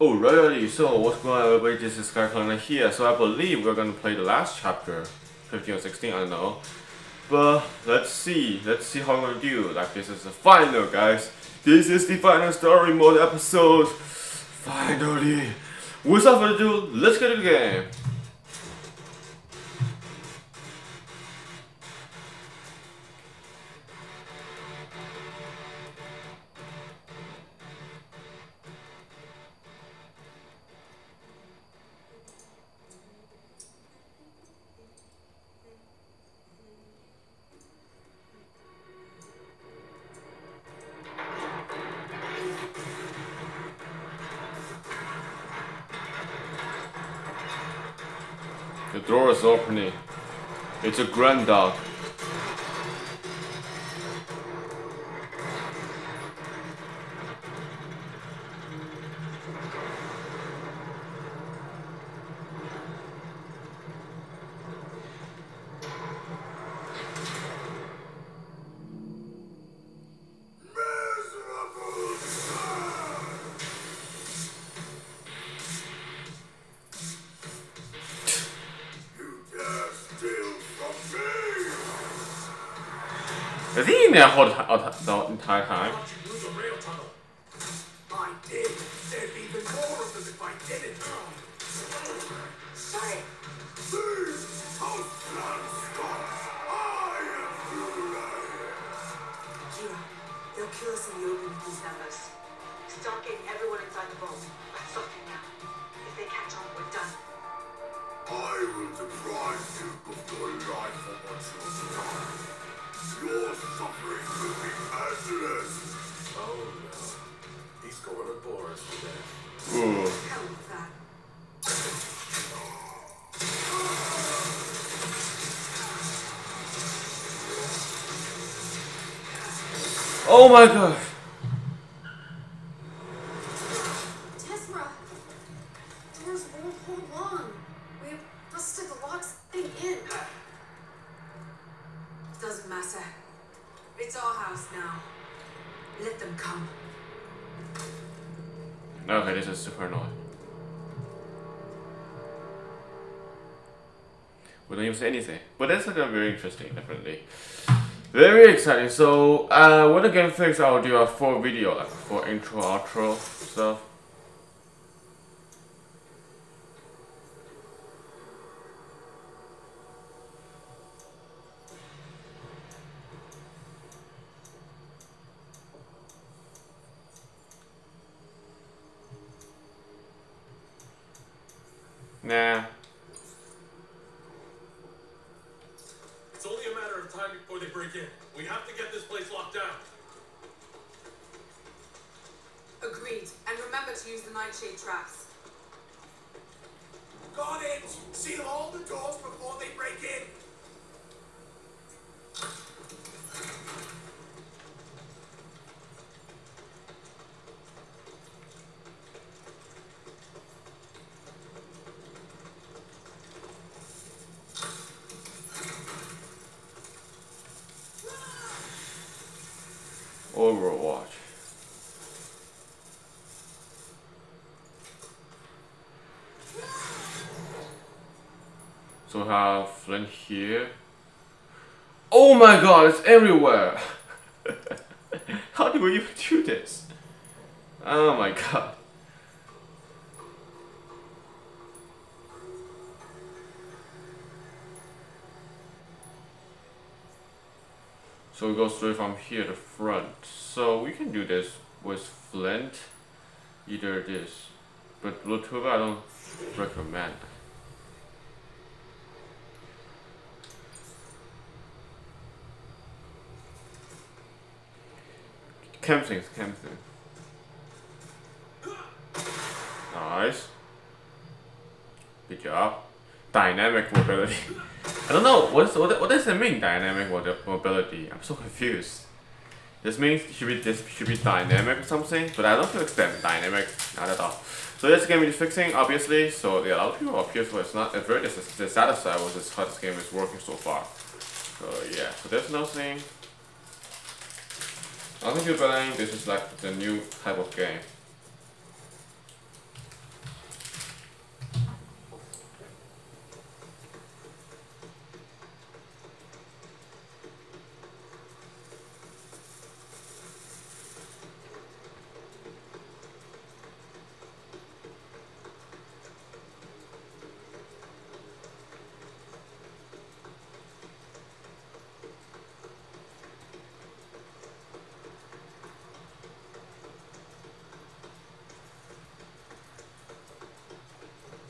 Alrighty, so what's going on everybody, this is Skycliner here. So I believe we're gonna play the last chapter, 15 or 16, I don't know. But let's see how we're gonna do. Like, this is the final, guys. This is the final story mode episode. Finally. Without further ado, let's get into the game. The door is opening. It's a grand dog. Is he in there the entire time? I did. There'd be even more of them if I didn't. Say it. These house stop. I am Kira, they'll kill us in the open with these numbers. Start getting everyone inside the vault. Something now. If they catch on, we're done. I will deprive you of your life for what you've done. Your suffering will be endless! Oh no. He's going to bore us to death. Ooh. Hell with that. Oh my god! Tesra! Doors won't hold long. We have busted the locks thing in. Doesn't matter. It's our house now. Let them come. Okay, this is super annoying. We don't even say anything. But that's gonna be very interesting, definitely. Very exciting. So, when the game fixed, I'll do a full video, like for intro, outro stuff. Nah. It's only a matter of time before they break in. We have to get this place locked down. Agreed. And remember to use the nightshade traps. Got it! Seal all the doors before they break in! Overwatch. So have Flint here. Oh my god, it's everywhere! How do we even do this? Oh my god. So we go straight from here to front. So we can do this with Flint, either this. But Bluetooth I don't recommend. Camping. Nice. Good job. Dynamic mobility. I don't know, what does it mean, dynamic mobility? I'm so confused. This means this should be dynamic or something, but I don't feel it's dynamic, not at all. So this game is fixing, obviously, so yeah, a lot of people are pissed, it's not very dissatisfied with how this game is working so far. So yeah, so there's nothing. I think you're playing, this is like the new type of game.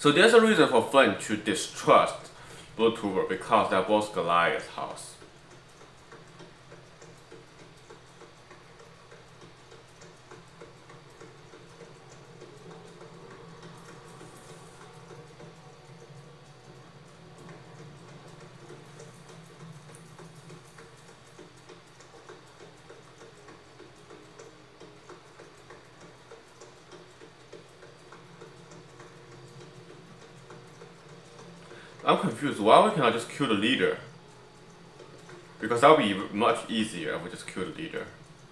So there's a reason for Flint to distrust Blue Tuber because they're both Goliath's house. I'm confused. Why we cannot just kill the leader? Because that would be much easier if we just kill the leader.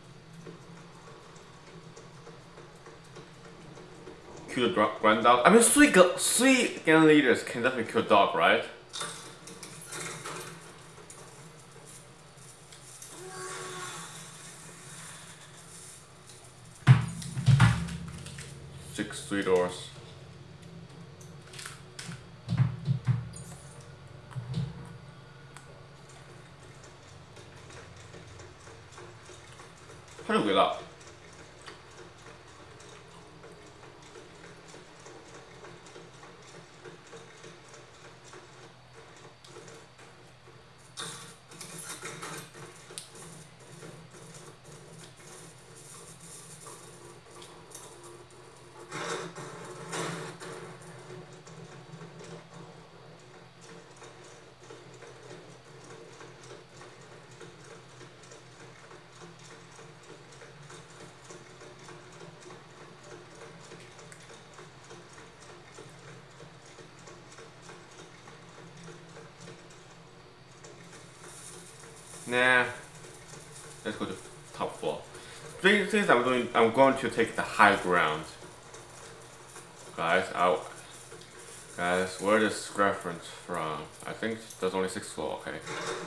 Kill the grand dog. I mean, three gang leaders can definitely kill dog, right? Three doors.它就给了。Nah, let's go to top floor. Things I'm going to take the high ground. Guys, where is this reference from? I think there's only 6th floor, okay.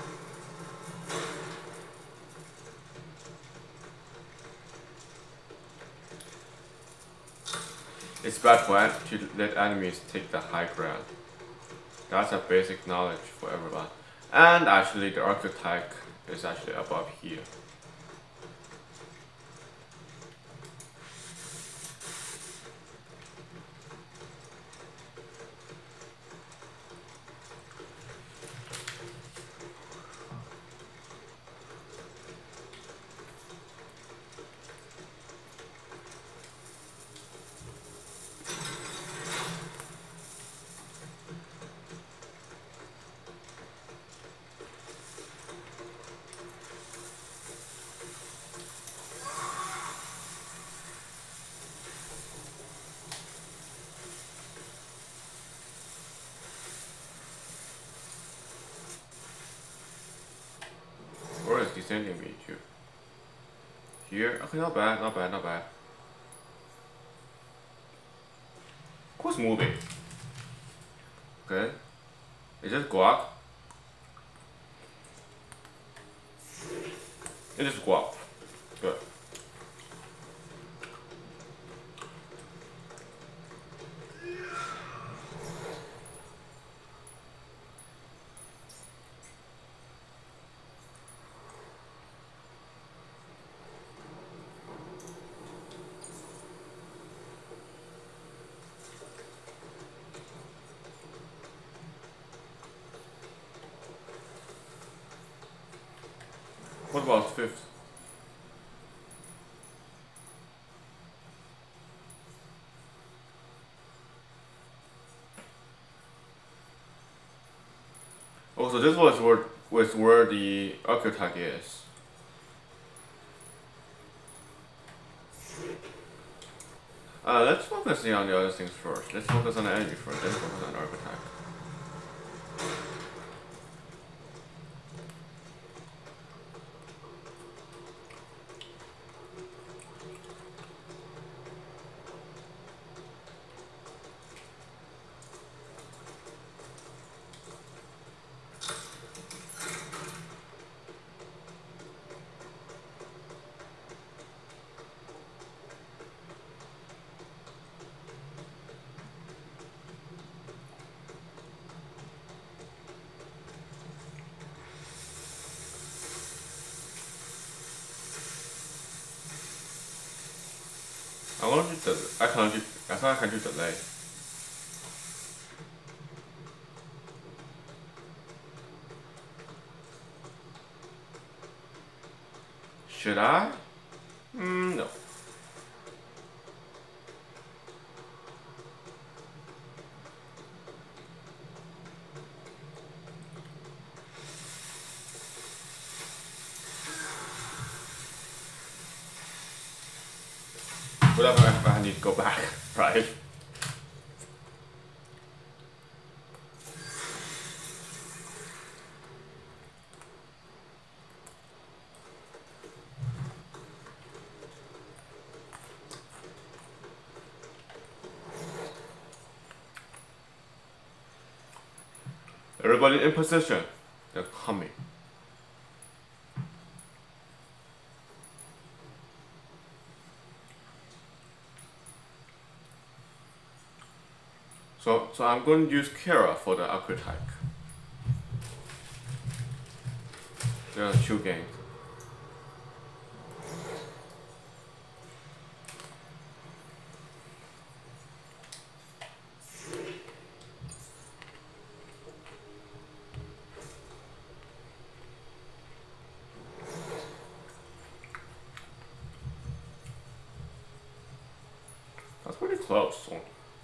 It's bad to let enemies take the high ground. That's a basic knowledge for everyone. And actually the archetype is actually above here. Where is descending me to? Here? Okay, not bad, not bad, not bad. Who's moving? Okay. Is this guac? It is guac. Good. What about 5th? Oh, so this was where the archetype is. Let's focus on the other things first. Let's focus on the enemy first, then focus on the archetype. I thought I can do delay. Should I? No. Whatever if I need to go back, right? Everybody in position. They're coming. So I'm going to use Kara for the upgrade hike. There are 2 games. That's pretty close. So.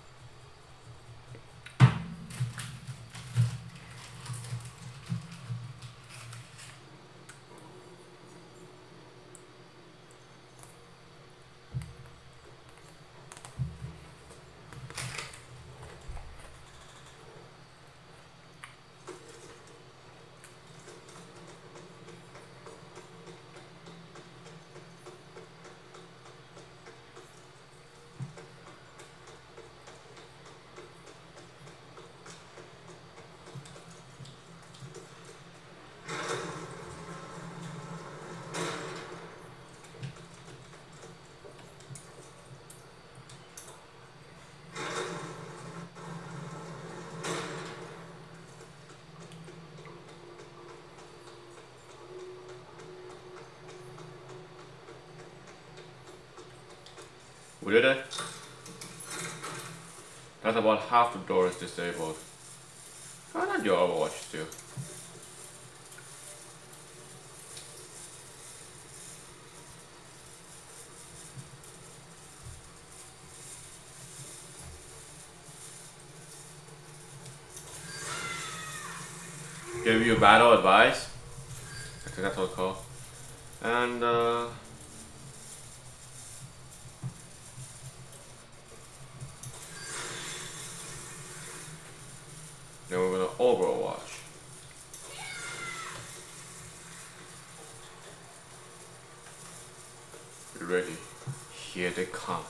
We did it. That's about half the door is disabled. Why not your Overwatch too? Give you battle advice. I think that's what it's called. And then we're gonna Overwatch. Be ready. Here they come.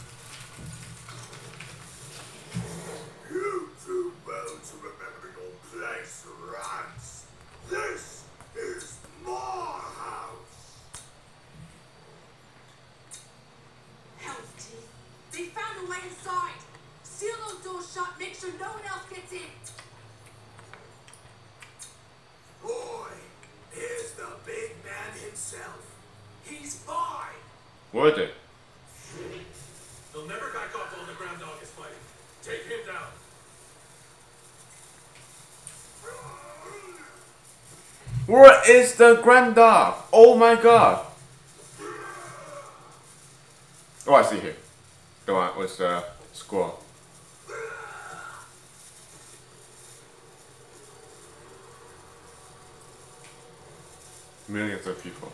You do well to remember your place, rats. This is my house. Hell's teeth. They found a way inside. Seal those doors shut. Make sure no one else gets in. Boy, here's the big man himself. He's fine. Worth it. They'll never back off while the ground dog is fighting. Take him down. Where is the grand dog? Oh my god. Oh, I see here. The one with the squirrel. Millions of people.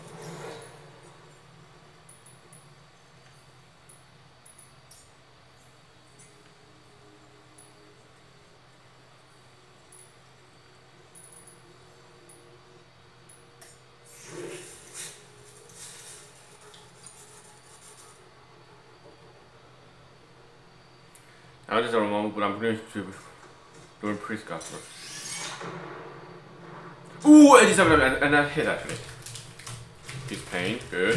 I just don't know, but I'm going to doing priest gospel. Ooh, 87 and that hit actually. He's pain, good.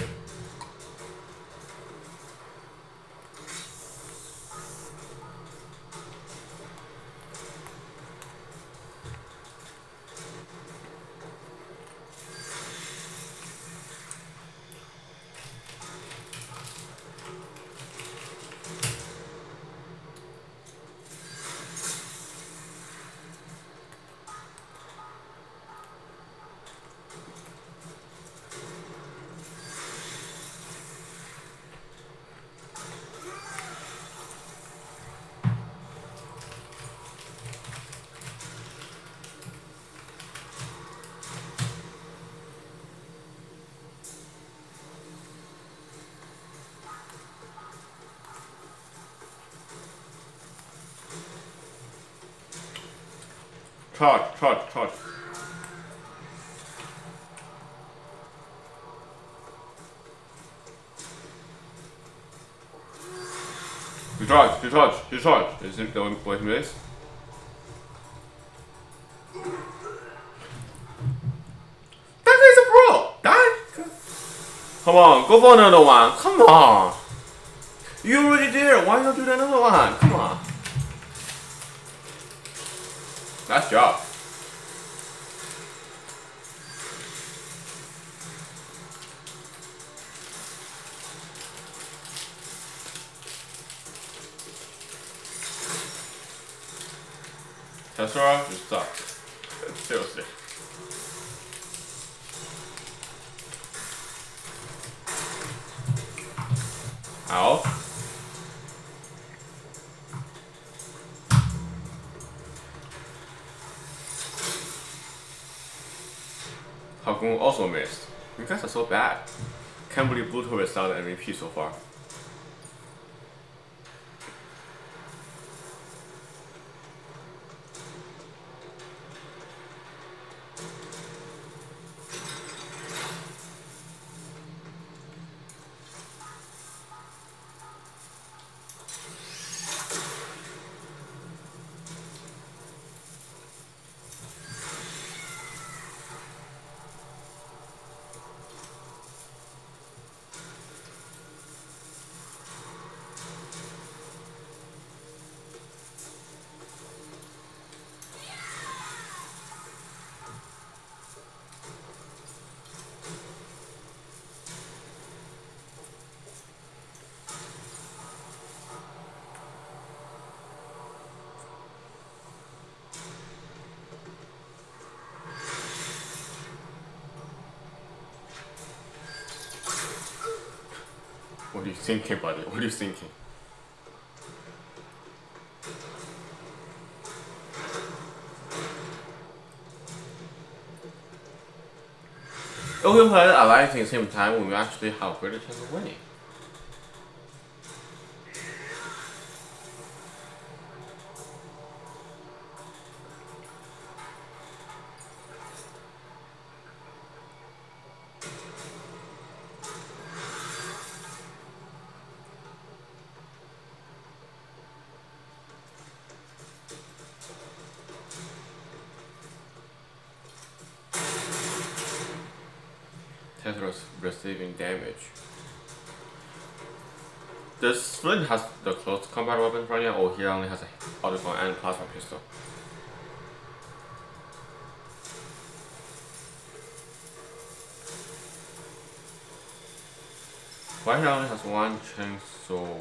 Charge, charge, charge. You charge, you charge, you charge. Is it the only way to miss? That is a pro! That? Come on, go for another one. Come on. You already there. Why not do another one? Come on. Nice job. Tessera, you suck. Seriously. Ow. Hakun also missed. You guys are so bad. Can't believe Bluto is not an MVP so far. What are you thinking, buddy? What are you thinking? If we play Alliance at the same time, we will actually have a greater chance of winning. Tessera's receiving damage. Does Flint has the close combat weapon right now, or he only has an autogun and plasma pistol? Why he only has one chainsaw?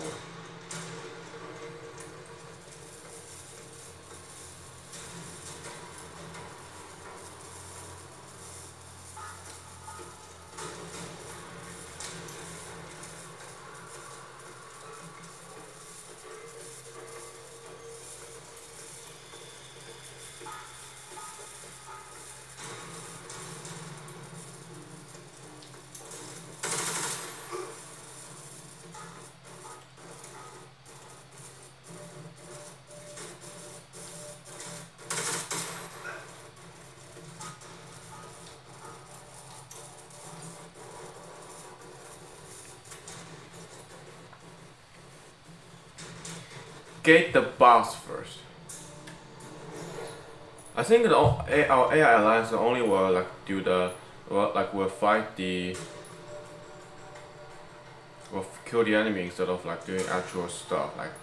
Get the boss first. I think our AI alliance only will like do the will fight the will kill the enemy instead of like doing actual stuff like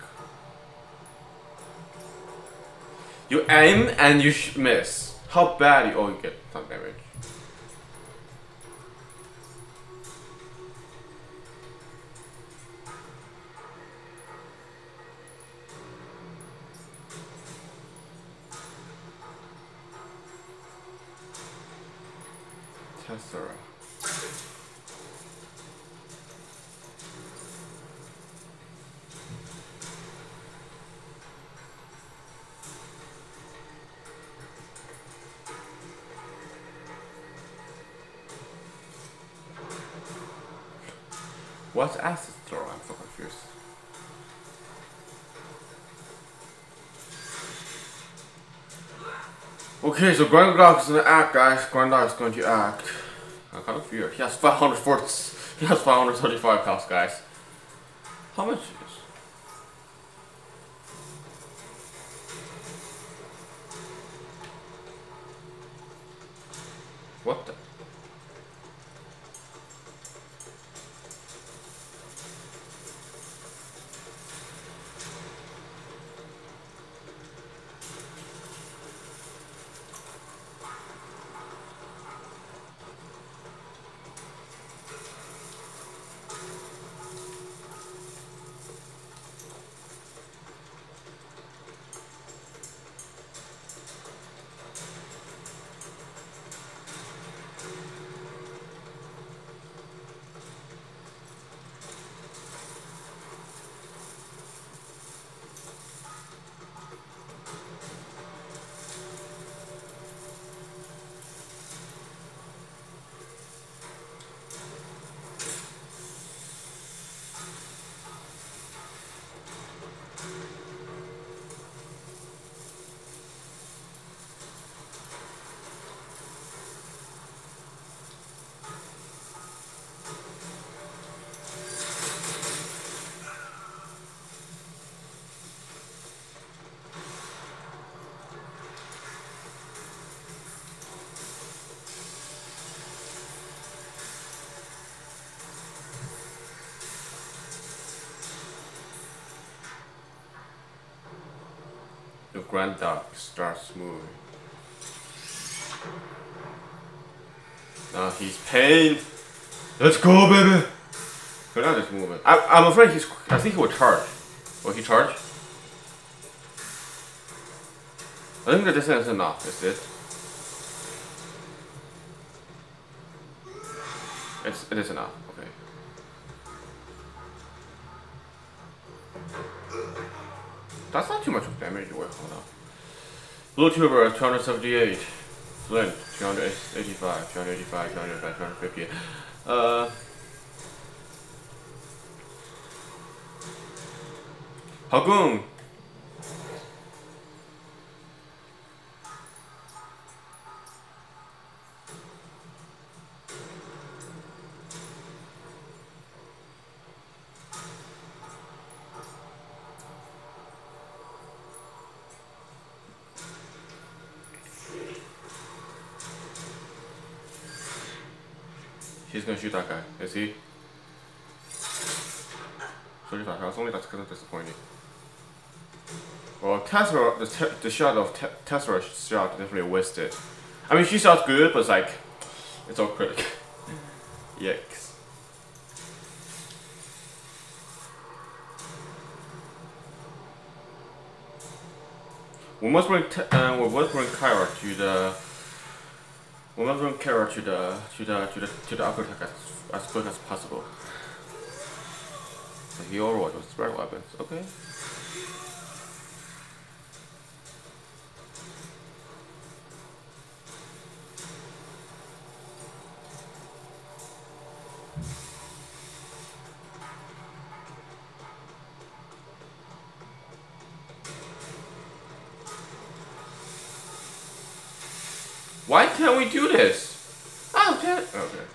you aim and you miss. How bad you you get some damage. Tessera. What's acid throw? I'm so confused. Okay, so Grandog is gonna act, guys. Grandog is going to act. I kind of fear. He has 540. He has 535 health, guys. How much is this? What the? The Grandog starts moving. Now he's pain. Let's go, baby. Grandog is moving. I'm afraid he's. I think he will charge. Will he charge? I think the distance is enough. Is it? It is enough. Okay. That's not too much of damage. Wait, hold on. Blue Tuber 278. Flint 285, 285, 285, 250. Hagoon. He's gonna shoot that guy, is he? 35 health, only that's kind of disappointing. Well, Tesla, the shot of Tesla's shot definitely wasted. I mean, she shot good, but it's like, it's all critical. Yikes. We must bring Kyra to the. We must bring Kyra to the upper attack as quick as possible. So he overwatch with spread weapons. Okay. Why can't we do this? Oh, damn it. Okay.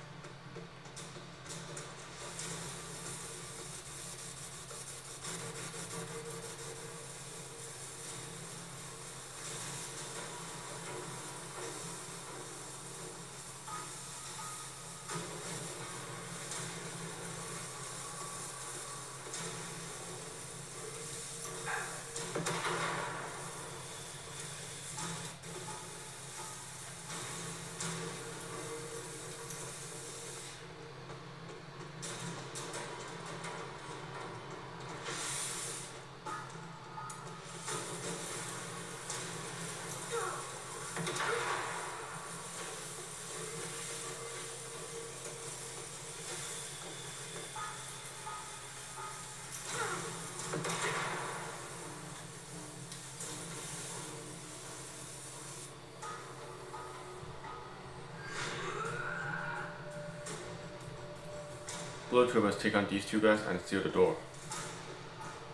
Blue Troopers take on these two guys and seal the door.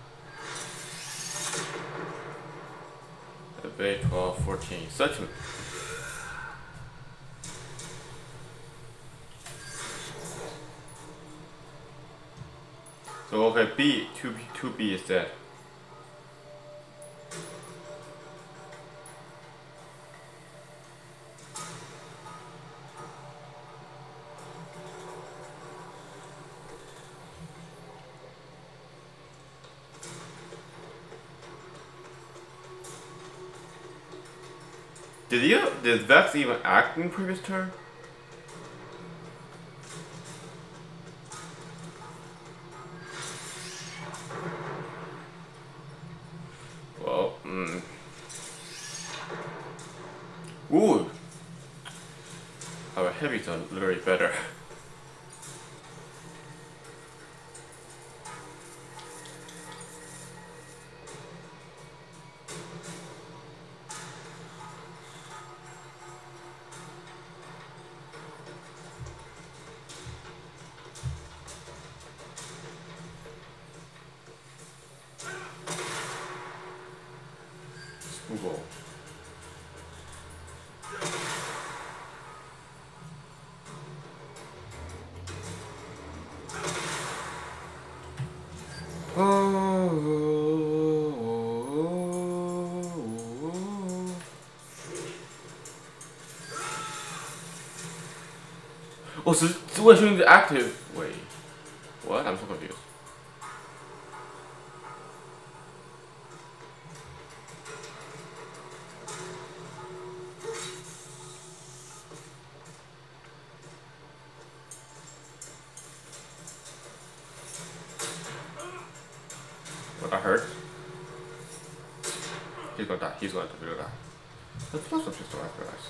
Evade 12, 14. Such a So okay, B, 2B is dead. Did Vex even act in previous turn? Well, Ooh! Our heavy's are literally better. Google. Oh, so we're showing the active. Wait, what? I'm so confused. What, that hurt? He's gonna die. He's gonna die. Let's plus some pistol after guys.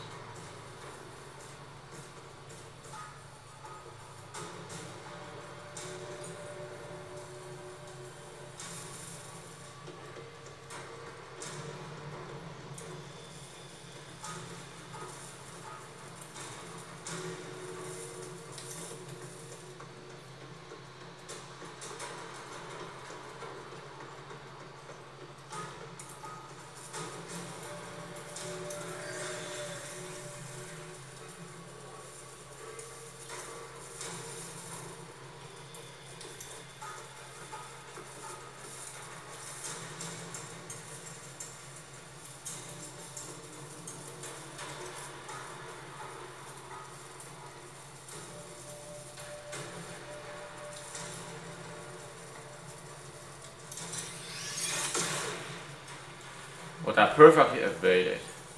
Well, that perfectly evaded.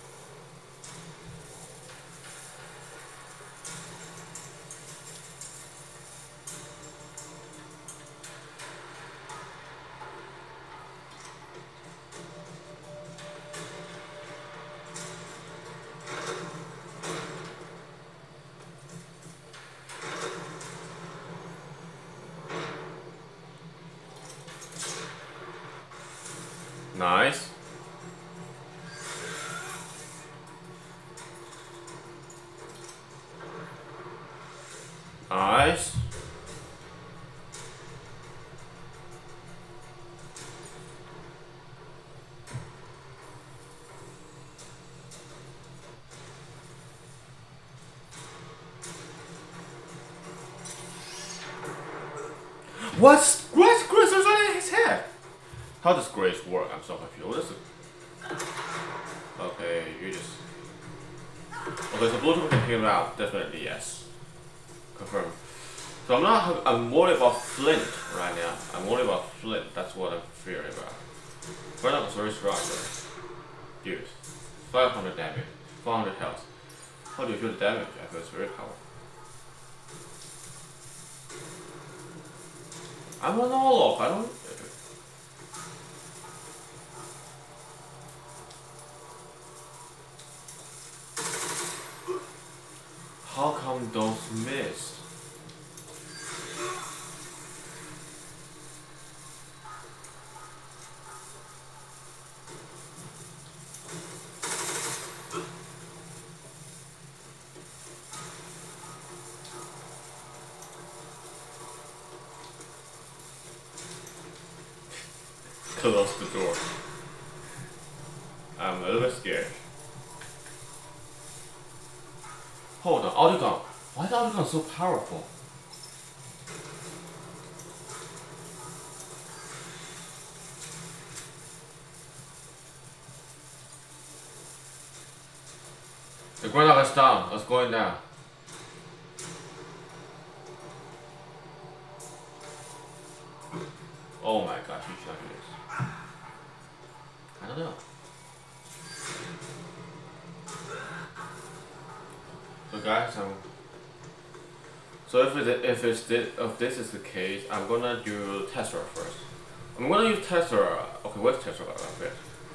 Nice. Nice. What's Grace is on his head? How does Grace work? I'm so confused. What is it? Okay, you just. Okay, so Bluetooth can hear him out. Definitely yes. Confirm. So I'm worried about Flint right now. I'm worried about Flint. That's what I'm fearing about. Flint was very strong though. Dude. 500 damage. 400 health. How do you feel the damage? I feel it's very powerful. I'm an all-off. I don't. How come those missed? Close the door. I'm a little bit scared. Hold on, Audicon. Why is Audicon so powerful? The Granada is down. It's going down. Oh my gosh, you should not do this. I don't know. So guys, so if this is the case, I'm gonna do Tesla first. I'm gonna use Tesla. Okay, what's Tesla about it?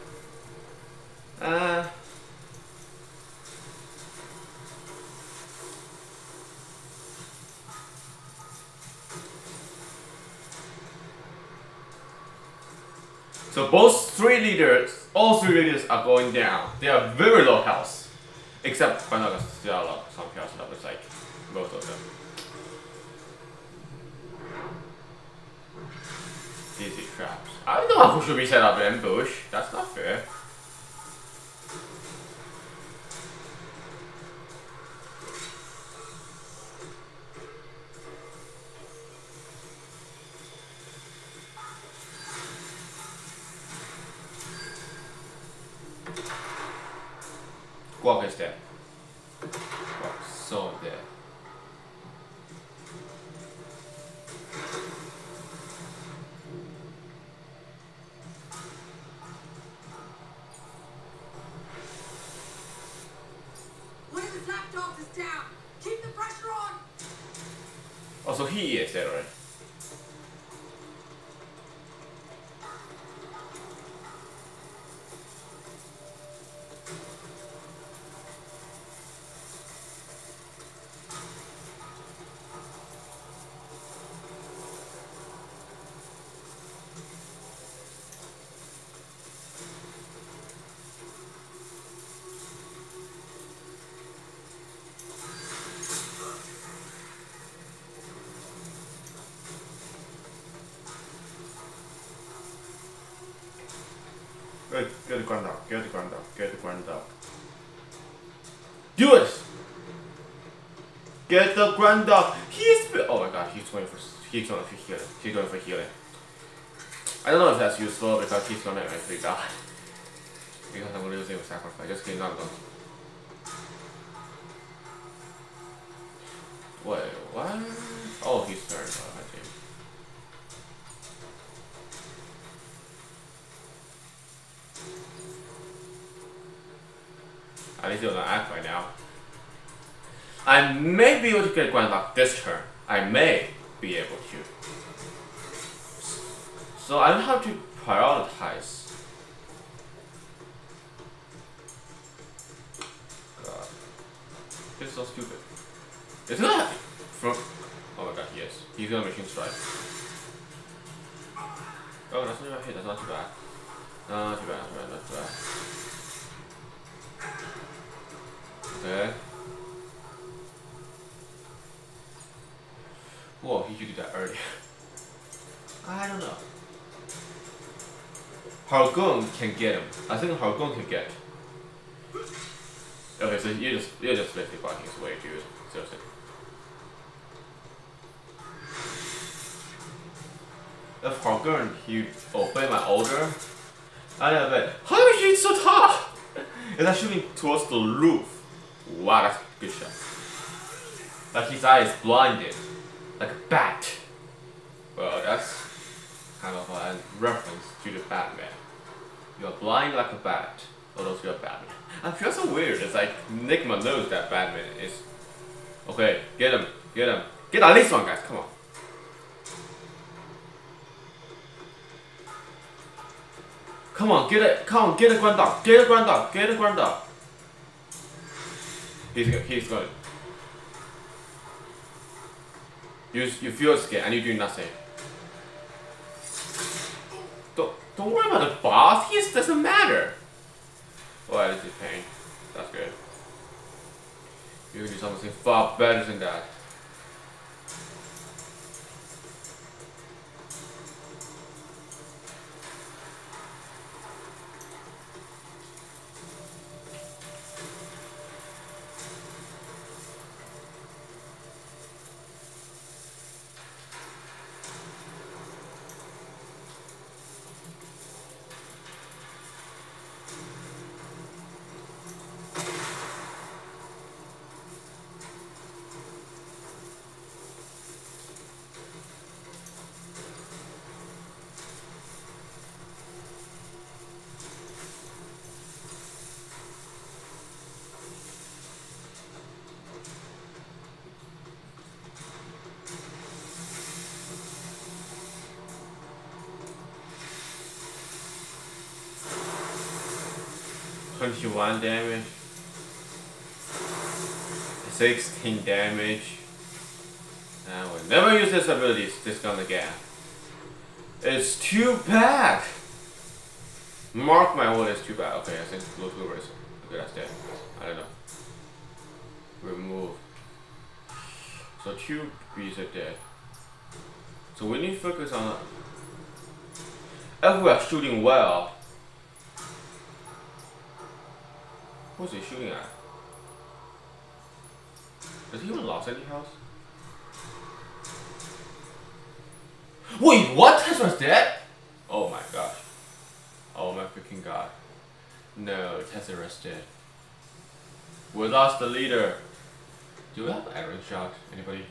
So both all three leaders are going down. They are very low health. Except Banaga's still some health levels, like most of them. Easy traps. I'm the one who should be set up an ambush. That's not fair. Guak is dead. Guak is so dead. One of his lapdogs is down. Keep the pressure on. Oh, so he is dead already. Get the ground up, get the ground up, get the ground up. Do it! Get the ground up! Oh my god, he's going for healing. He's going for healing. I don't know if that's useful because he's gonna eventually die. Because I'm losing with sacrifice. Just kidding, not going. Wait, what? Oh, he's turned, I think. At least he doesn't act right now. I may be able to get Grand Lock this turn. I may be able to. So I don't have to prioritize. God. This is so stupid. It's not from. Oh my god, yes. He's gonna machine strike. Oh, that's not a hit, that's not too bad. Not too bad, not too bad. Okay. Whoa, he could do that earlier. I don't know. Hargun can get him. I think Hargun can get. Okay, so you're just basically blocking his way, dude. Seriously. If Hargun he obey my order, I have it. How is he so tall? It's actually towards the roof. Wow, that's a good shot. Like his eye is blinded. Like a bat. Well, that's kind of a reference to the Batman. You are blind like a bat. Although you're Batman. I feel so weird. It's like Enigma knows that Batman is. Okay, get him. Get him. Get at least one, guys. Come on. Come on, get it. Come on, get a Grand Dog. Get a Grand Dog. Get a Grand Dog. He's going. You feel scared and you do nothing. Don't worry about the boss. He just doesn't matter. Well, this is pain. That's good. You can do something far better than that. 21 damage. 16 damage. I will never use this ability, this gun again. It's too bad! Mark my word, it's too bad. Okay, I think blue clover is okay, that's dead. I don't know. Remove. So 2 bees are dead. So we need to focus on if we are shooting well. Who's he shooting at? Does he even lost any health? Wait, what? Tesla's dead? Oh my gosh. Oh my freaking god. No, Tesla's dead. We lost the leader. Do we have an arrow shot? Anybody?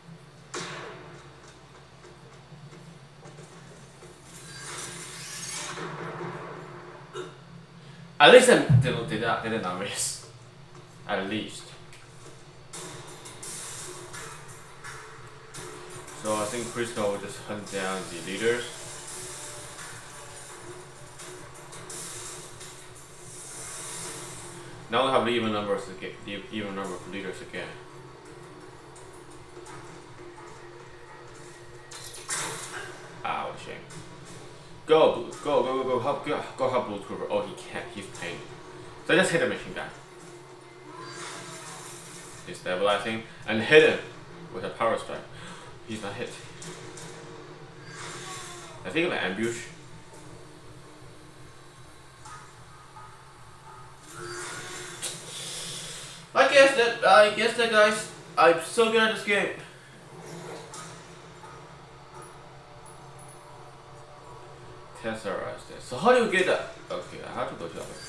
At least they did not miss. At least. So I think Crystal will just hunt down the leaders. Now we have even numbers again, even number of leaders again. Ah, what a shame. Go, help Blue Trooper. Oh, he can't, he's pained. So just hit the machine gun. He's stabilizing and hit him with a power strike. He's not hit. I think of an ambush. I guess that guys, I'm so good at this game. Tesserize this. So how do you get that? Okay, I have to go to other.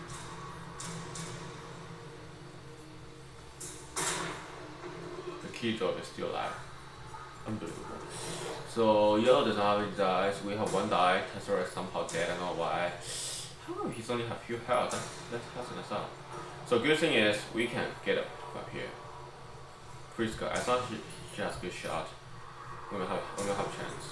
The key dog is still alive. Unbelievable. So yellow does not have any dice. We have 1 die. Tessera is somehow dead. I don't know why. How come he's only have few health? That's passing us up. So good thing is we can get up here. Priska, I thought she has a good shot. We're gonna have a chance.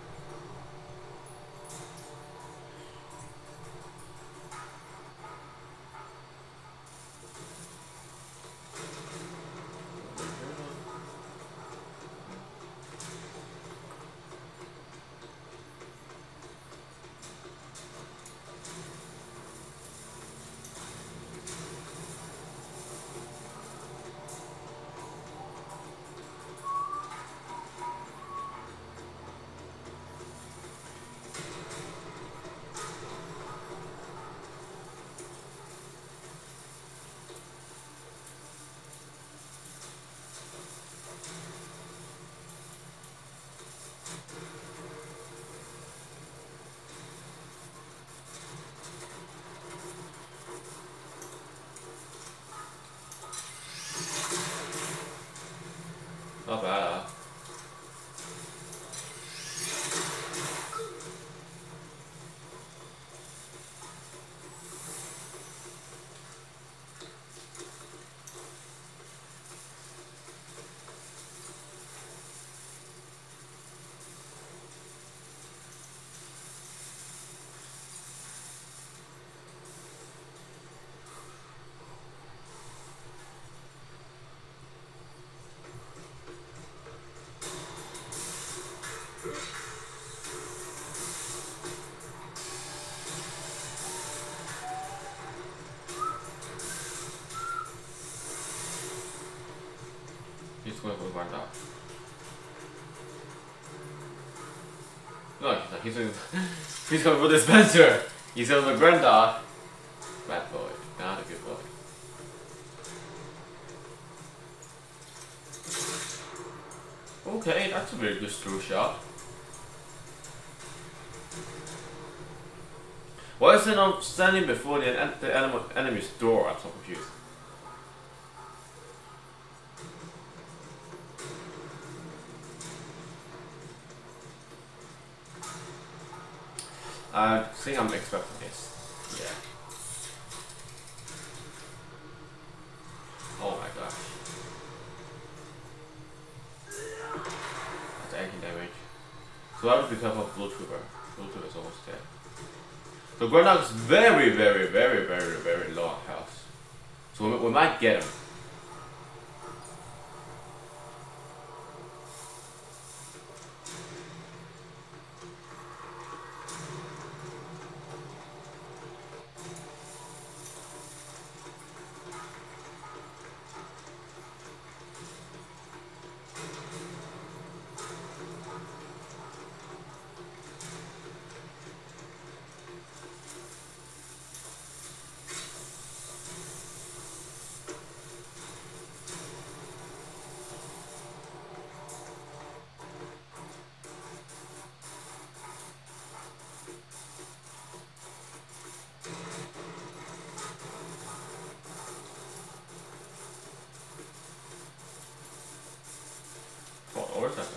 Not bad. He's going for the grand dog. No, he's going for the dispenser. He's going for the grand dog. Bad boy, not a good boy. Okay, that's a very good through shot. Why is it not standing before the enemy's door? I'm so confused. I think I'm expecting this. Yeah. Oh my gosh. That's 18 damage. So I have to be careful of Blue Trooper. Blue Trooper is almost dead. So Grandock is very low on health. So we might get him. Or something.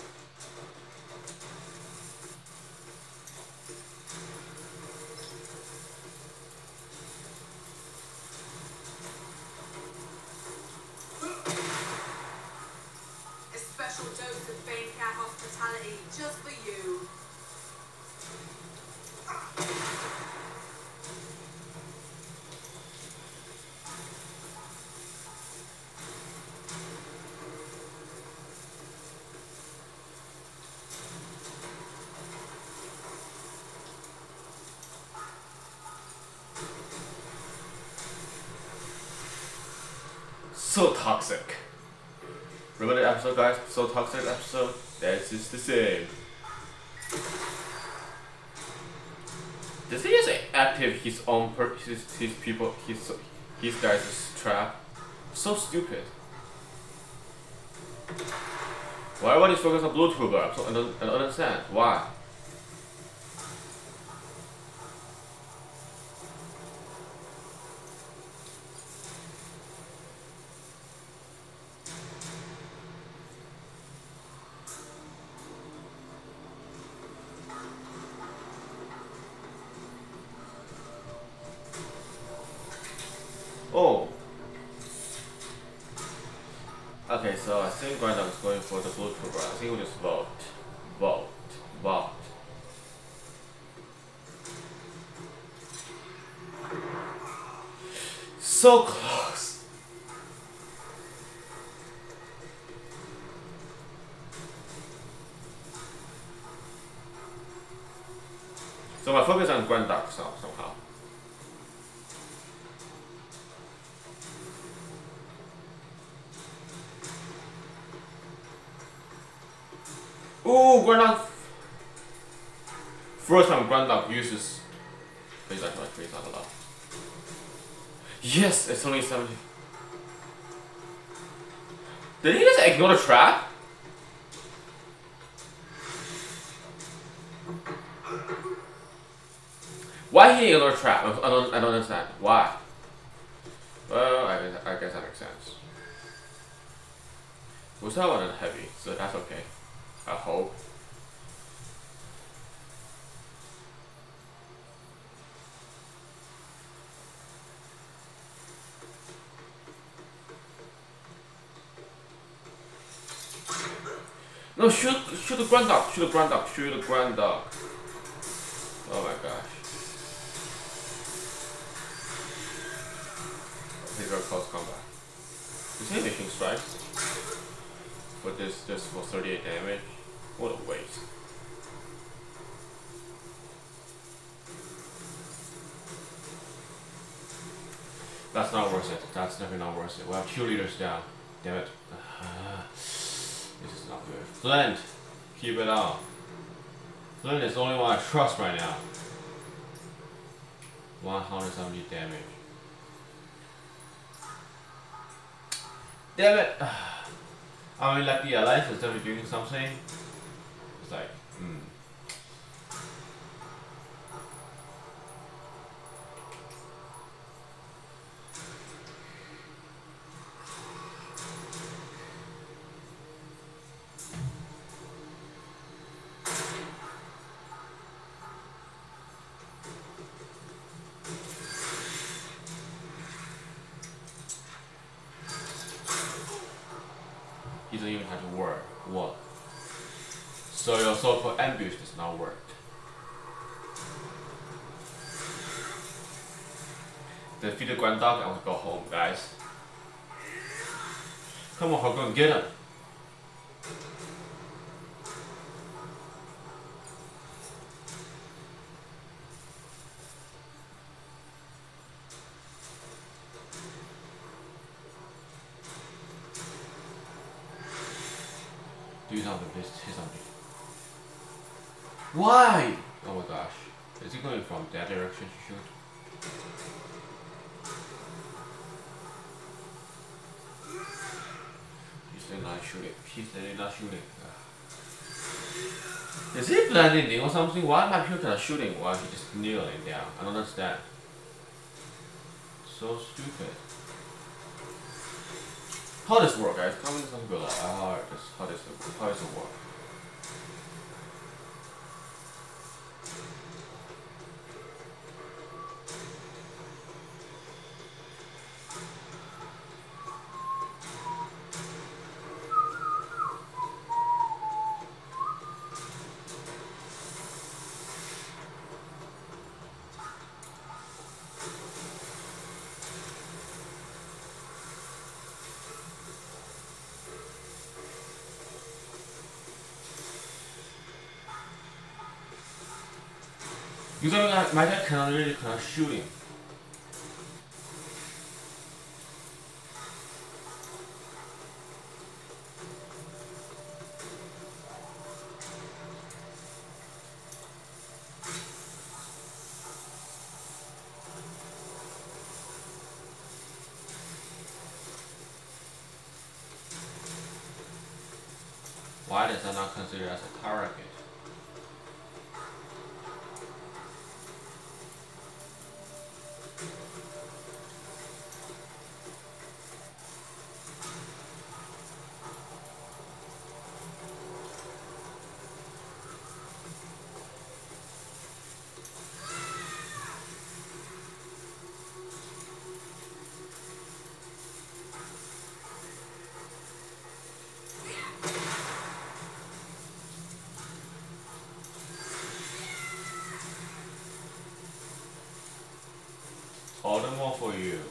A special dose of Bane Cat hospitality just for you. So toxic. Remember the episode, guys? So toxic episode? That's just the same. Does he just active his own his people, his guys' trap? So stupid. Why everybody's focused on Blue Tuber? I don't understand. Why? Oh. Okay, so I think Grandock is going for the Blue Tuber. I think we'll just vote. So close. So my focus on Grandock somehow. Ooh, Grandock. First time Grandock uses. Please not a lot. Yes, it's only 70. Did he just ignore the trap? Why he ignore the trap? I don't understand. Why? Well, I guess that makes sense. We still have one heavy, so that's okay. I hope. No, shoot the Grandock, shoot the Grandock. Oh my gosh. Okay, very close combat. Is he making strikes? But this just for 38 damage? What a waste. That's not worth it. That's definitely not worth it. We have 2 leaders down. Damn it. This is not good. Flint! Keep it on. Flint is the only one I trust right now. 170 damage. Damn it! I mean, like the alliance is definitely doing something. It's like, He doesn't even have to work. What? So your so-called ambush does not work. defeat the Grand Dog, I want to go home, guys. Come on, Hogan, get him. Do something, please. Say something. Why? Oh my gosh. Is he going from that direction to shoot? He's still not shooting. He's still not shooting. Is he blending or something? Why my people are shooting while he's just kneeling down? I don't understand. So stupid. How does this work, guys? Comment down below. How does it work? You got my dad cannot really shooting. Why does that not consider as a target? All the more for you.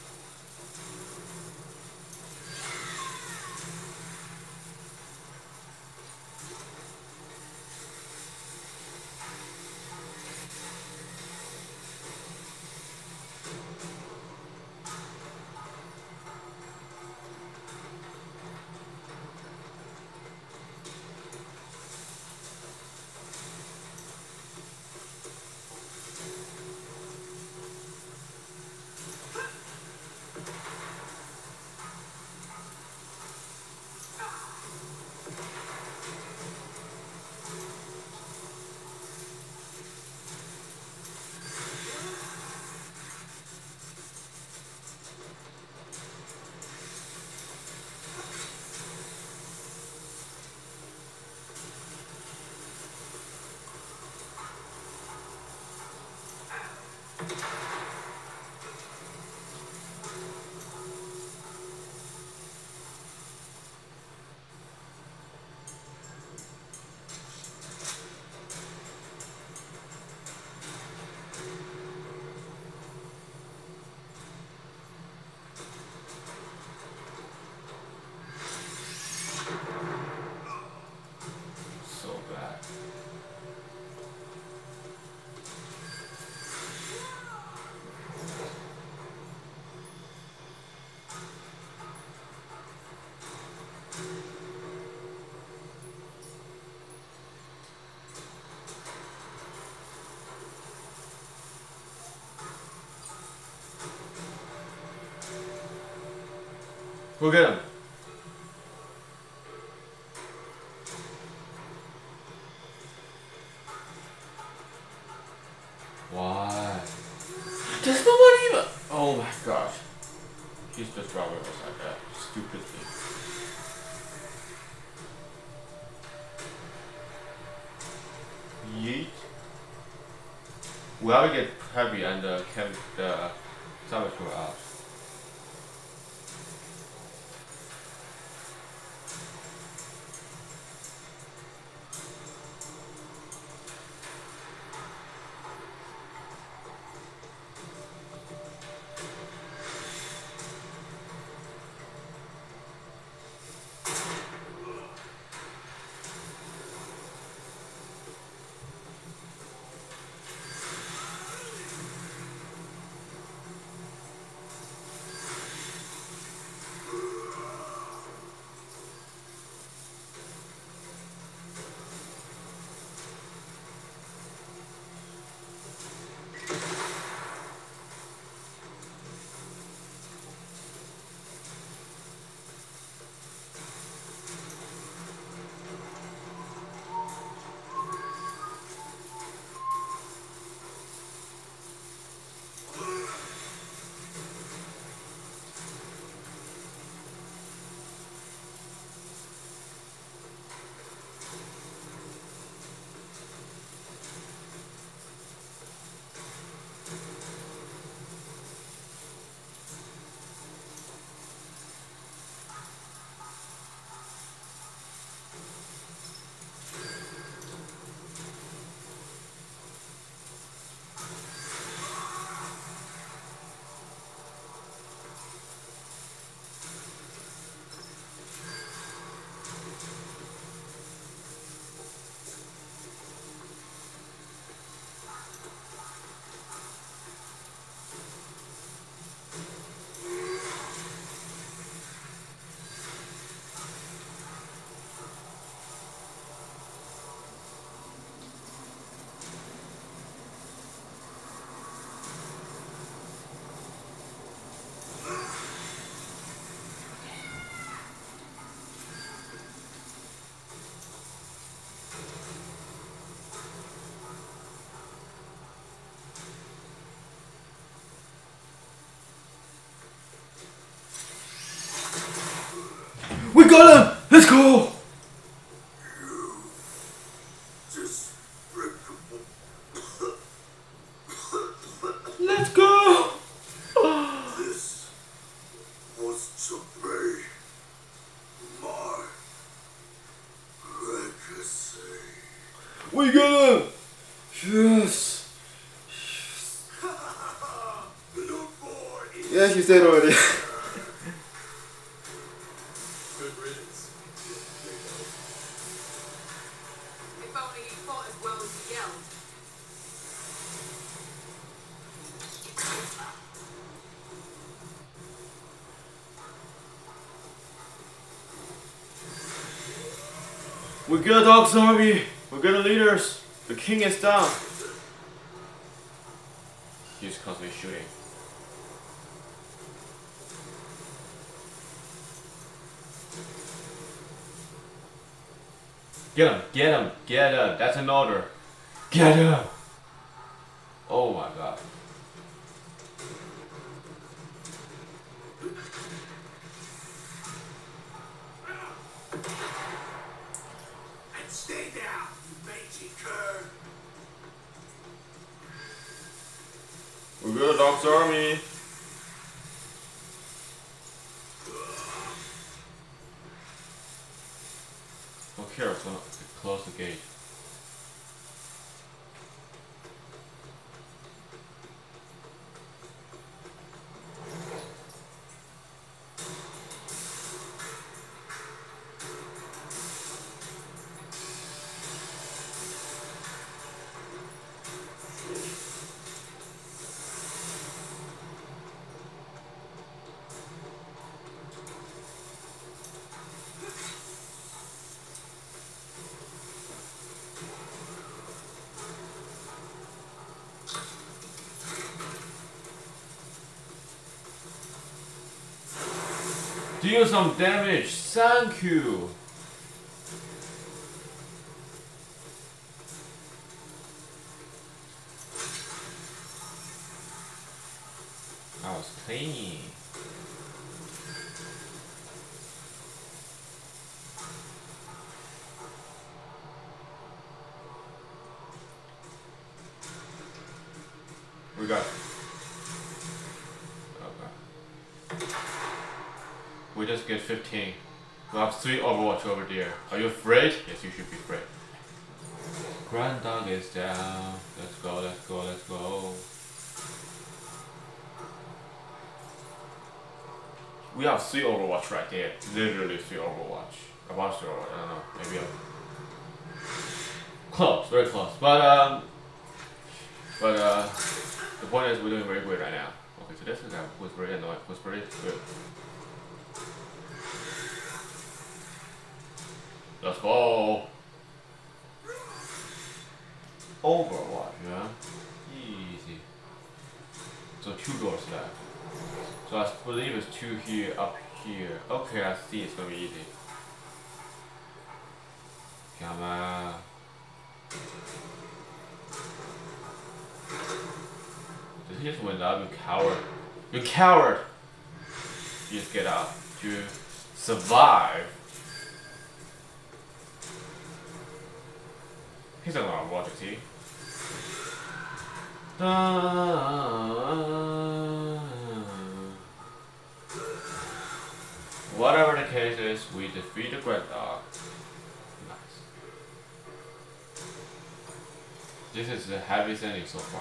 So bad. Go get him. Why? There's nobody even. Oh my gosh. He's just dropping us like that. Stupid thing. Yeet. We have to get heavy and the saboteur out. We got him! Yes! Yeah, she said already. Good riddance. If only he fought as well as he yelled. We got dogs army! We got the leaders! The king is down! He's constantly shooting. Get him! Get him! Get him! That's an order! Get him! Oh my god. And stay down, you mangy cur. We got a dog's army! Okay, we're gonna close the gate. Deal some damage, thank you! That was clean. We got. Okay. We just get 15. We have 3 Overwatch over there. Are you afraid? Yes, you should be afraid. Grand Dog is down. Let's go, let's go, let's go. We have 3 Overwatch right there. Literally 3 Overwatch. About 3 Overwatch, I don't know. Maybe close, very close. But the point is we're doing very good right now. Okay, so this is guy who's very annoying, who's very good. Let's go. Overwatch, yeah. Easy. So 2 doors left. So I believe it's 2 here, up here. Okay, I see. It's gonna be easy. Come on. Did he just win up? You coward. You coward! You just get out to survive. He's not gonna watch it, see? Whatever the case is, we defeat the Great Dog. Nice. This is the heaviest ending so far.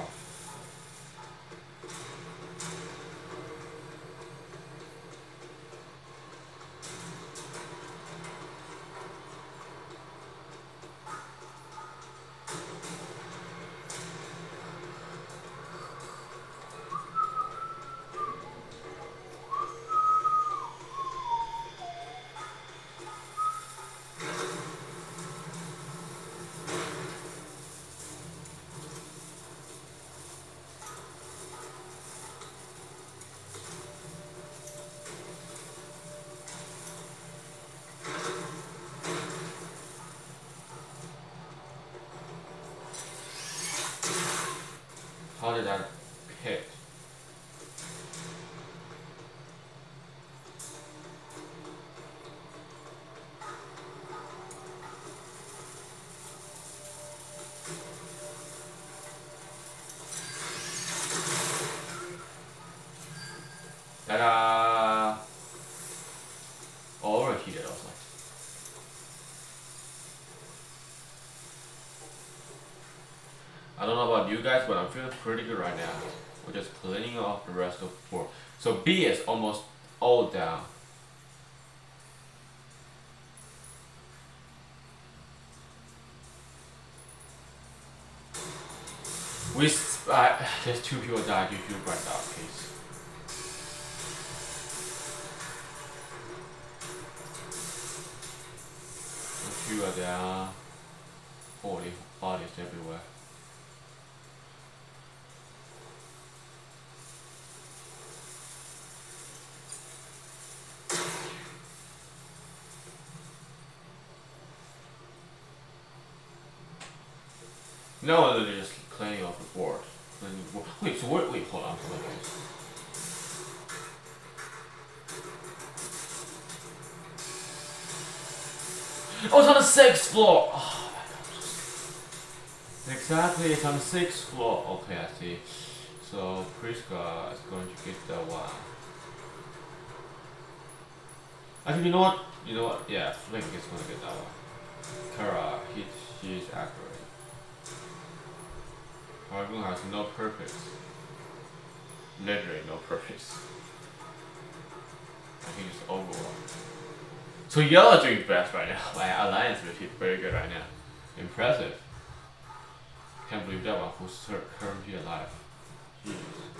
How did that hit? Ta-da! Overheated also. I don't know about you guys, but I'm feeling pretty good right now. We're just cleaning off the rest of the board. So B is almost all down. There's 2 people died. You should write that, please. A few are down. Holy bodies everywhere. No, they're just cleaning off the board. Wait, so wait, hold on. Oh, it's on the 6th floor! Oh my god. Exactly, it's on the 6th floor. Okay, I see. So, Priska is going to get that one. Actually, you know what? You know what? Yeah, Flink is going to get that one. Kara, she's accurate. Harpoon has no purpose. Literally no purpose. I think it's overall. So yellow doing best right now. My alliance is very good right now. Impressive. Can't believe that one who's currently alive. Jeez.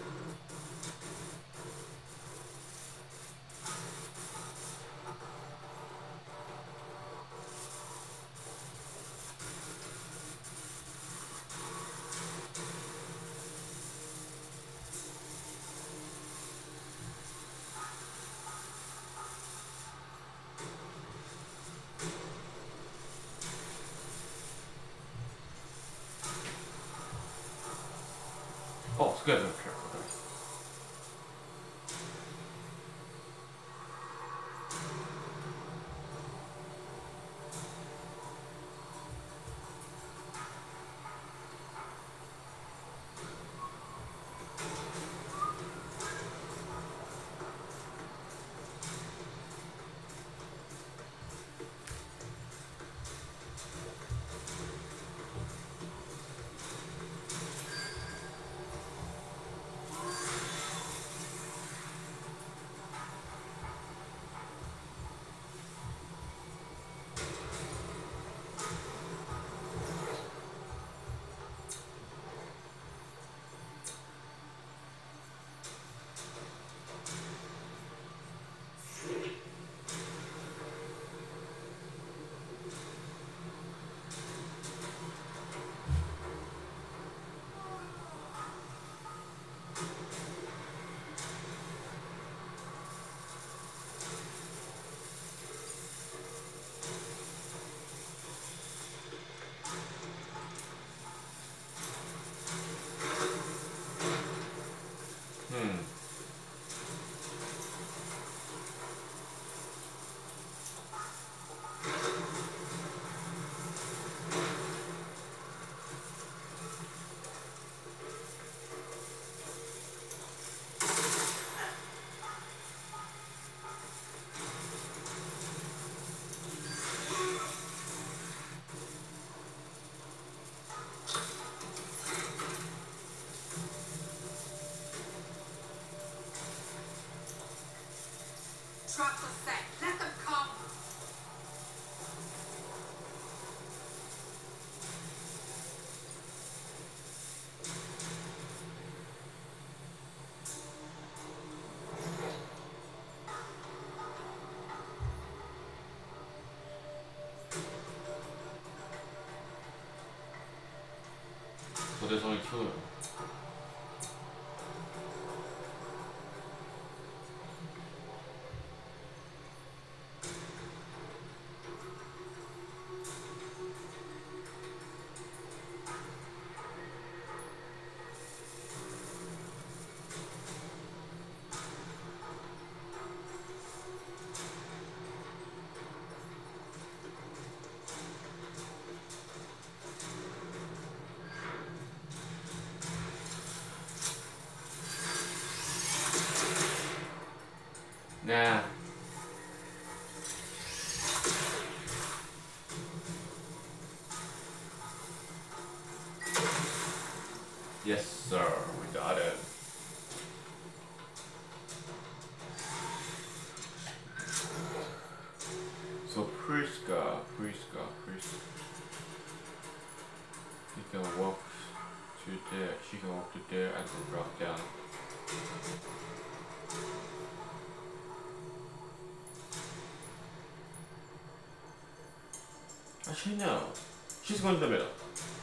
Oh, it's good. Okay. Drop the set. Let them come. So there's only 2 of them. Nah. Yes, sir. We got it. So Priska. She can walk to there. She can walk to there and then drop down. Actually, no. She's going to the middle.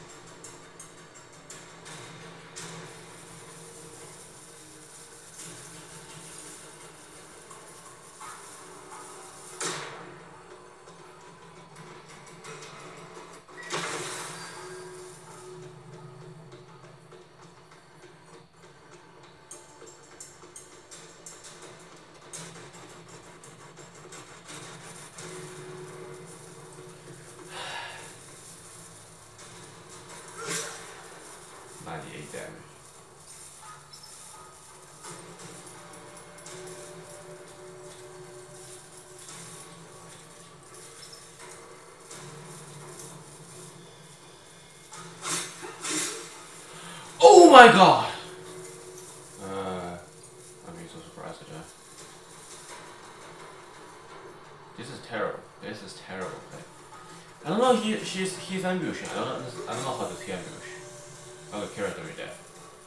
Damage. Oh my god! I'm being so surprised at that. This is terrible. This is terrible. I don't know. He's ambushing. I don't know how to see ambush. How the character is dead.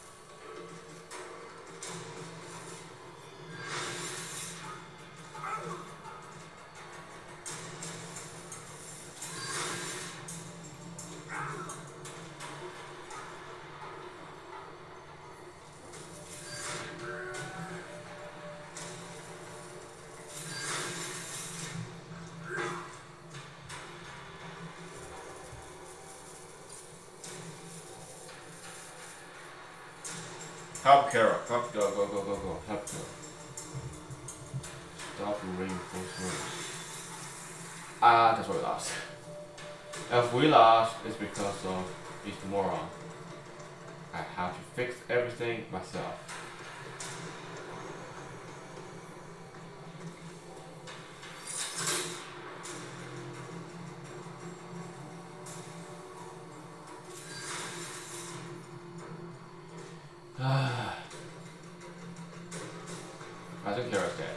Help Kara. Help, go. Help her. Stop reinforcement. That's why we lost. If we lost, it's because of this moron. I have to fix everything myself. I think Kara's dead.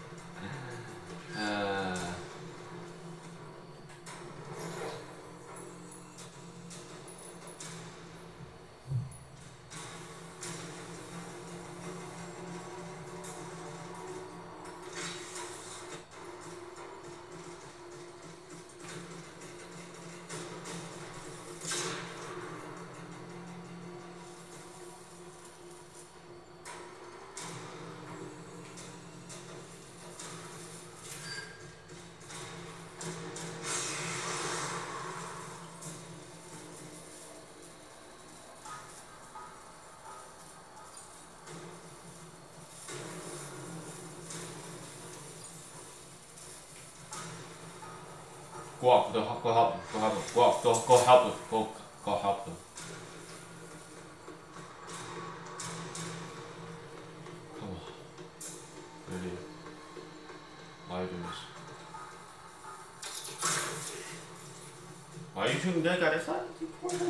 Go up, go help them, go help them, go up, go help them, go help them. Come on. Really? Why are you doing this? Why are you shooting that guy? That's not important.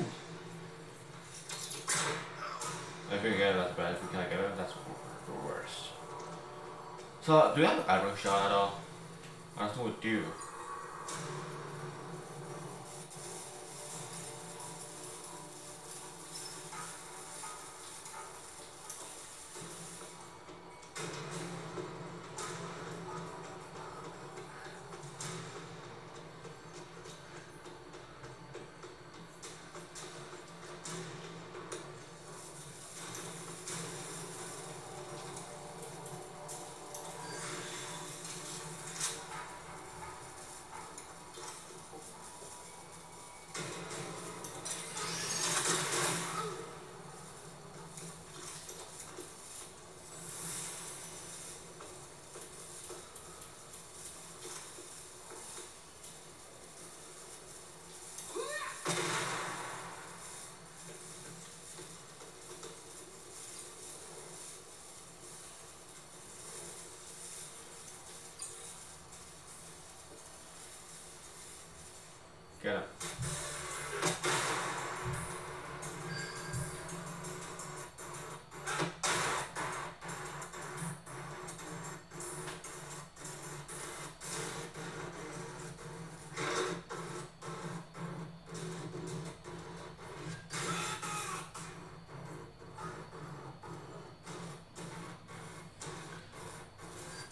If we get it, that's bad. If we can't get it, that's the worst. So, do we have an arrow shot at all? I don't know what we do.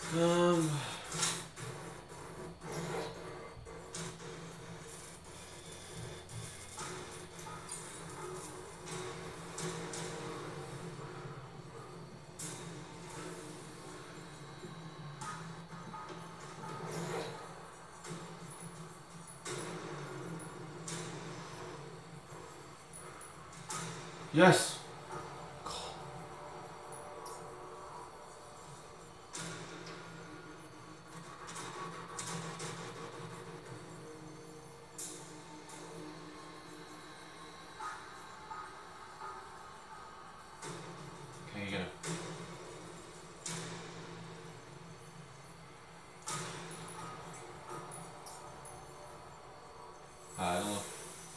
Yes. Okay, you gonna. I don't know.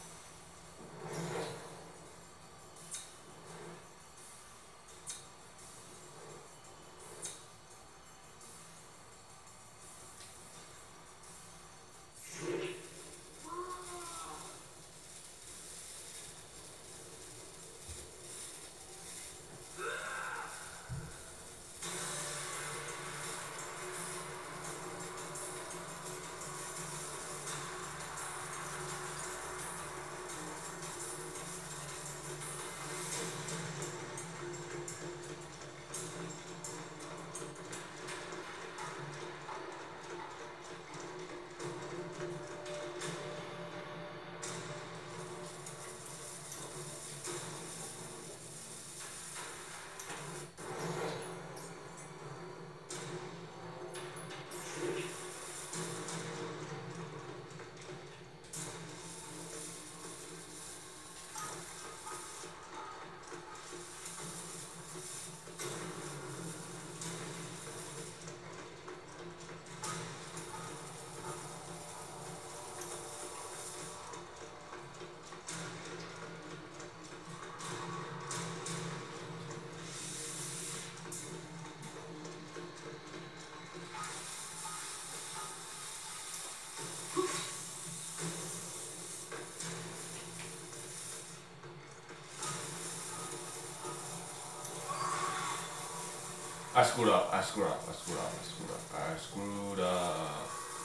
I screwed up. I screwed up. I screwed up. I screwed up. I screwed up.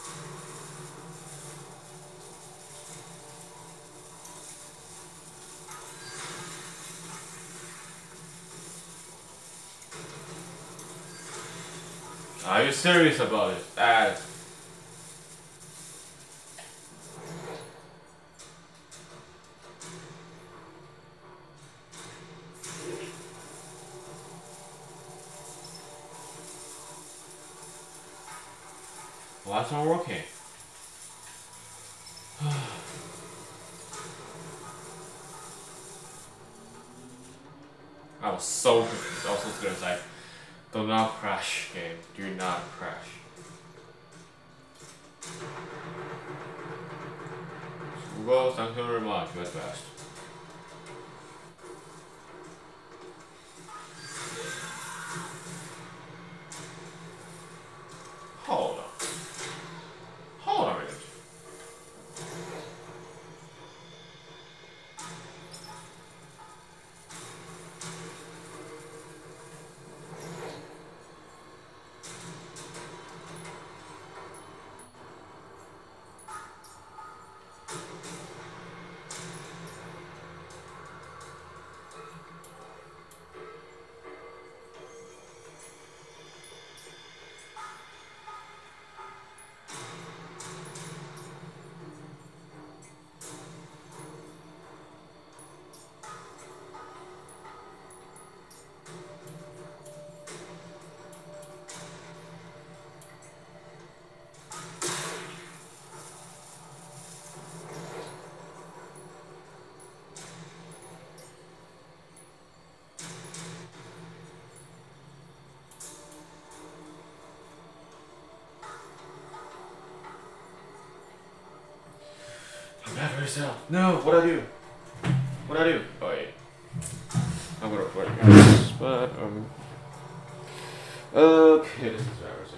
Are you serious about it? Why it's not working? I was so confused. I was so scared. Like, do not crash, game. Do not crash. Well, thank you very much. You're the best. Hold on. Hold on a minute. I'm bad for yourself. No, what I do? What I do? Oh wait. I'm gonna record this, but okay, this is embarrassing.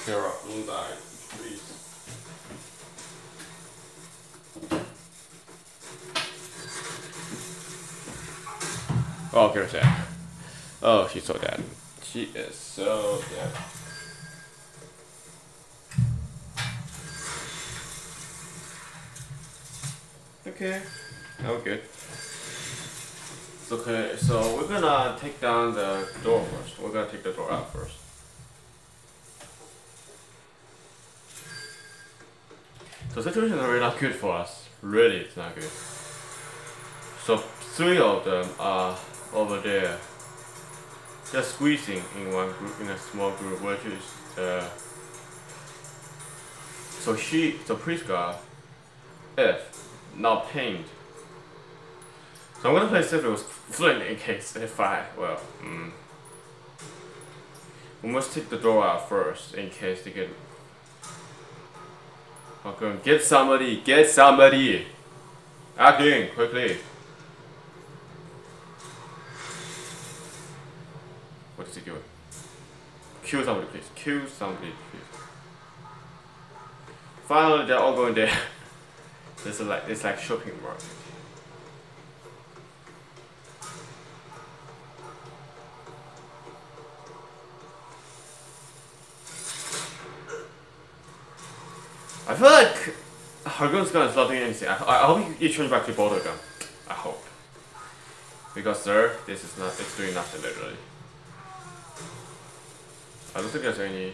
Terra, don't die, please. Oh, here's that. Oh, she's so dead. She is so dead. Okay, now we're good. Okay, so we're gonna take down the door first. We're gonna take the door out first. So the situation is really not good for us. Really, it's not good. So 3 of them are over there. They're squeezing in one group, in a small group, which is the. So Priska, F, not pained. So I'm gonna play safe with Flint in case they fight. Well, we must take the door out first in case they get. Okay, get somebody, get somebody! Acting, quickly! What is he doing? Kill somebody, please. Kill somebody, please. Finally, they're all going there. It's like shopping market. I feel like Hargun's gonna stop doing anything. I hope he turns back to Boulder gun. I hope. Because sir, this is not, it's doing nothing literally. I don't think there's any.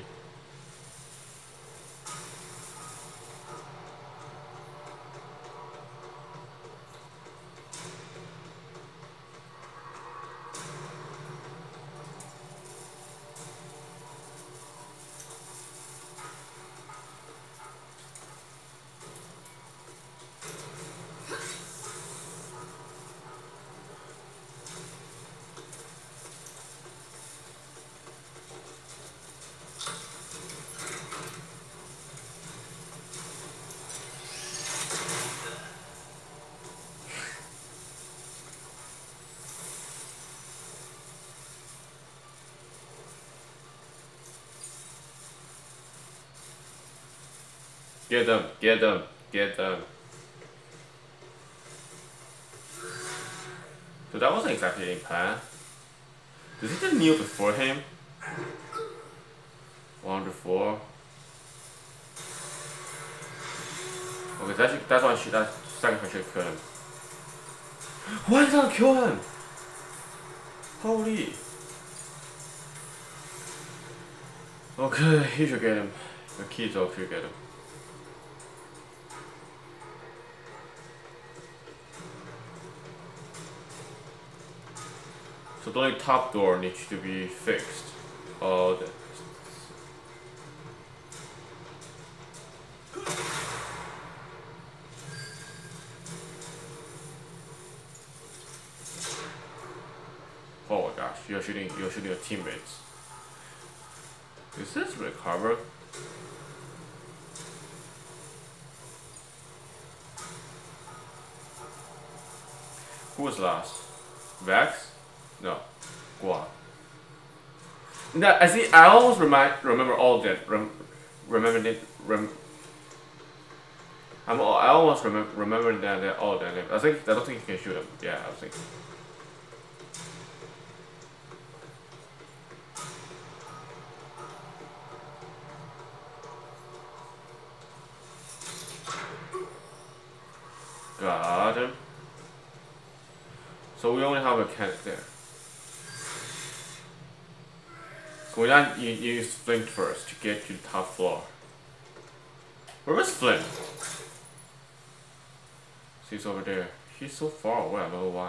Get them, get them, get them. So that wasn't exactly in plan. Did he just kneel before him? 104. Okay, that's why that second should kill him. Why did I kill him? Holy. Okay, he should get him. The kids all should get him. So the only top door needs to be fixed. Oh, oh my gosh, you're shooting your teammates. Is this recover? Who was last? Vex? No. Guan. No, I see. I almost remember all of them. I almost remember that all of them. I don't think you can shoot them. Yeah, I was thinking. Got him. So we only have a mechanic there. So we not use Flint first to get to the top floor. Where is Flint? He's over there. He's so far away, I don't know why.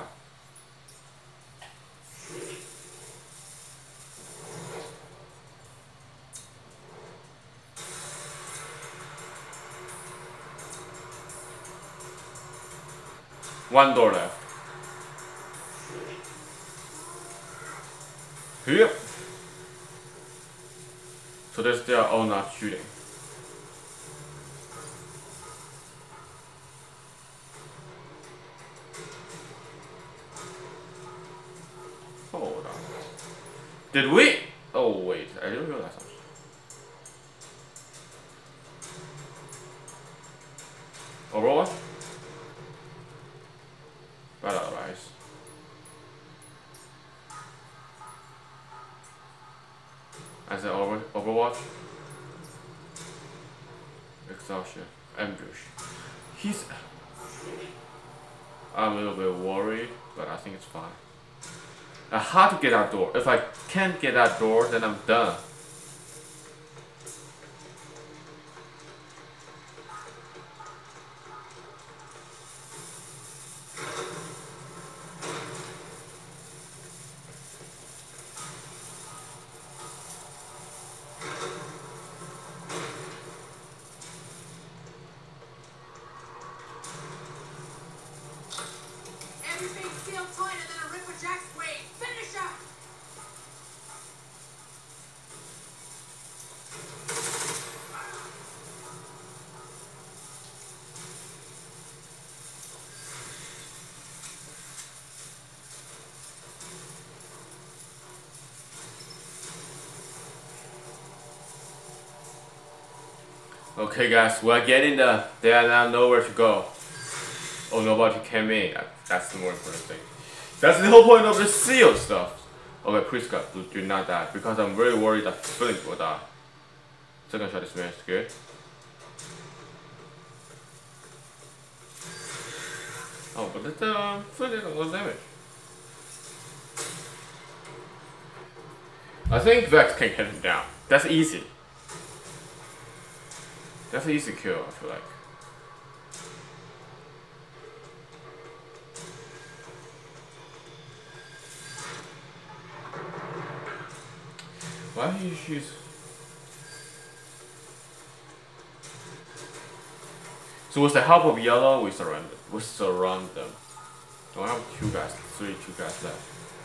One door left. Yep. So they are all not shooting. Hold on. Did we? Oh wait, I didn't realize something. As an Overwatch. Exhaustion. Ambush. I'm a little bit worried, but I think it's fine. I have to get that door. If I can't get that door, then I'm done. Everything's sealed tighter than a Ripper Jack's weight. Finish up! Okay guys, we're getting there. They are now nowhere to go. Oh, nobody came in. That's the more important thing. That's the whole point of the seal stuff. Okay, please God, do not die. Because I'm really worried that Flint will die. Second shot is missed, good. Oh, but the Flint did a little damage. I think Vex can hit him down. That's easy. That's an easy kill, I feel like. Why do you choose? So with the help of yellow, we surround them. So I have two guys left.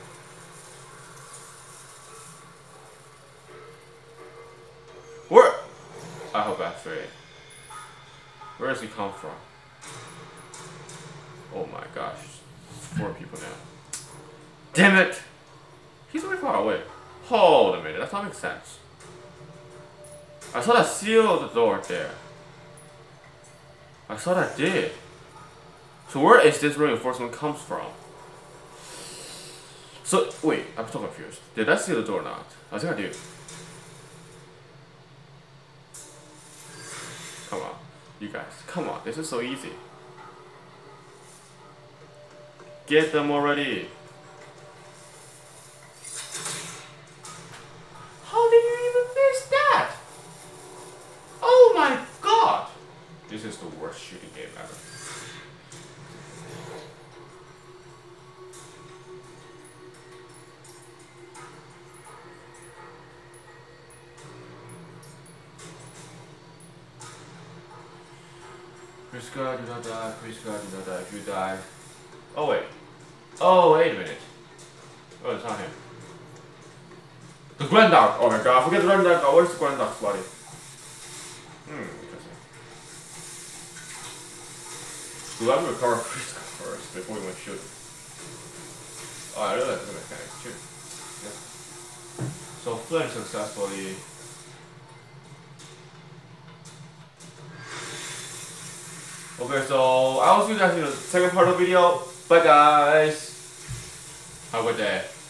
Where? I hope that's right. Where does he come from? Oh my gosh. 4 people now. Damn it! He's very far away. Hold a minute, that doesn't make sense. I thought I sealed the door there. I thought I did. So where is this reinforcement comes from? So, wait, I'm so confused. Did I seal the door or not? I think I did. Come on, you guys, come on, this is so easy. Get them already. How did you even miss that? Oh my god! This is the worst shooting game ever. Please God, do not die. Please God, do not die. If you die. Oh wait. Oh, wait a minute. Oh, it's not him. The Grand Dog! Oh my god, forget the Grand Dog. Where's the Grand Dog's body? Interesting. So let me recover Chris first before we went shoot him. Oh, I realize the mechanics too. Yeah. So Flynn successfully. Okay, so I'll see you guys in the second part of the video. Bye guys. Have a good day.